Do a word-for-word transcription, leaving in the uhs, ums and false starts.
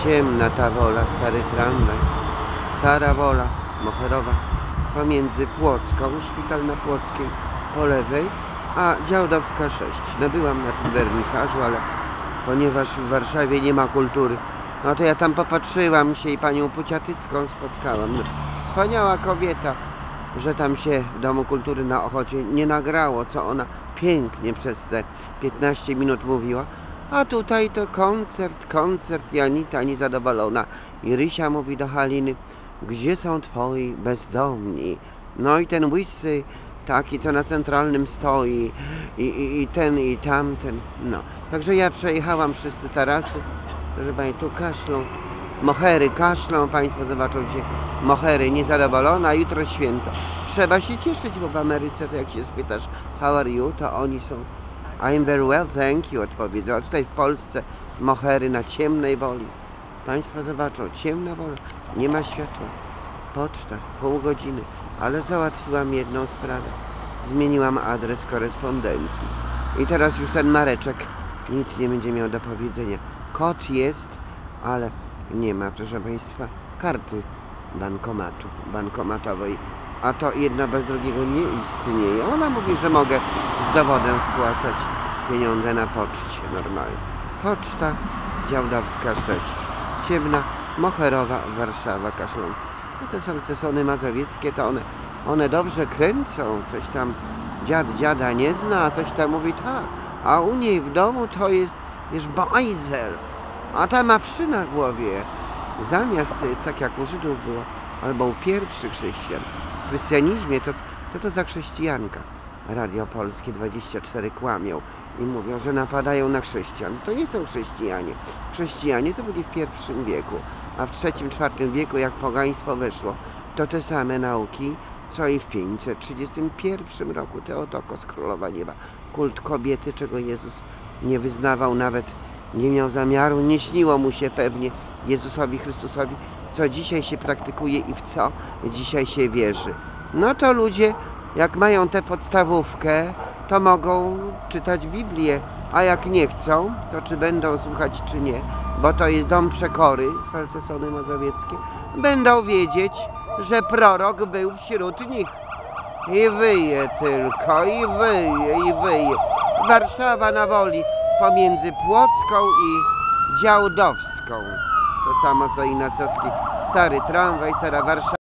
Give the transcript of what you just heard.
Ciemna ta Wola, stary tramwaj, stara Wola, Moherowa, pomiędzy Płocką, szpital na Płockiej po lewej, a Działdowska sześć. No byłam na tym wernisażu, ale ponieważ w Warszawie nie ma kultury, no to ja tam popatrzyłam się i panią Puciatycką spotkałam. No, wspaniała kobieta, że tam się w Domu Kultury na Ochocie nie nagrało, co ona pięknie przez te piętnaście minut mówiła. A tutaj to koncert, koncert i Anita niezadowolona. I Rysia mówi do Haliny, gdzie są twoi bezdomni? No i ten łysy, taki co na centralnym stoi, i, i, i ten i tamten. No, także ja przejechałam wszyscy tarasy, proszę pani, tu kaszlą, mohery kaszlą, państwo zobaczą gdzie mohery niezadowolona, jutro święto. Trzeba się cieszyć, bo w Ameryce to jak się spytasz how are you, to oni są I'm very well, thank you, odpowiedzą. A tutaj w Polsce mohery na ciemnej Woli. Państwo zobaczą, ciemna Wola, nie ma światła. Poczta, pół godziny, ale załatwiłam jedną sprawę. Zmieniłam adres korespondencji. I teraz już ten Mareczek nic nie będzie miał do powiedzenia. Kod jest, ale nie ma, proszę państwa, karty bankomatu, bankomatowej. A to jedno bez drugiego nie istnieje. Ona mówi, że mogę z dowodem wpłacać pieniądze na poczcie normalnie. Poczta Działdowska sześć. Ciemna, Moherowa, Warszawa, Kaszląca. No te są cesony mazowieckie, to one, one dobrze kręcą. Coś tam dziad dziada nie zna, a coś tam mówi tak. A u niej w domu to jest, wiesz, bajzel. A ta ma wszy na głowie. Zamiast, tak jak u Żydów było, albo u pierwszych chrześcijan, w chrystianizmie, to co to za chrześcijanka? Radio Polskie dwadzieścia cztery kłamią i mówią, że napadają na chrześcijan. To nie są chrześcijanie. Chrześcijanie to byli w pierwszym wieku, a w trzecim, czwartym wieku, jak pogaństwo weszło, to te same nauki, co i w pięćset trzydziestym pierwszym roku Teotokos, Królowa Nieba. Kult kobiety, czego Jezus nie wyznawał, nawet nie miał zamiaru, nie śniło mu się pewnie Jezusowi Chrystusowi, co dzisiaj się praktykuje i w co dzisiaj się wierzy. No to ludzie, jak mają tę podstawówkę, to mogą czytać Biblię, a jak nie chcą, to czy będą słuchać, czy nie, bo to jest dom przekory, salcesony mazowieckie, będą wiedzieć, że prorok był wśród nich. I wyje tylko, i wyje, i wyje. Warszawa na Woli, pomiędzy Płocką i Działdowską. To samo co i na Soskiej. Stary tramwaj, stara Warszawa.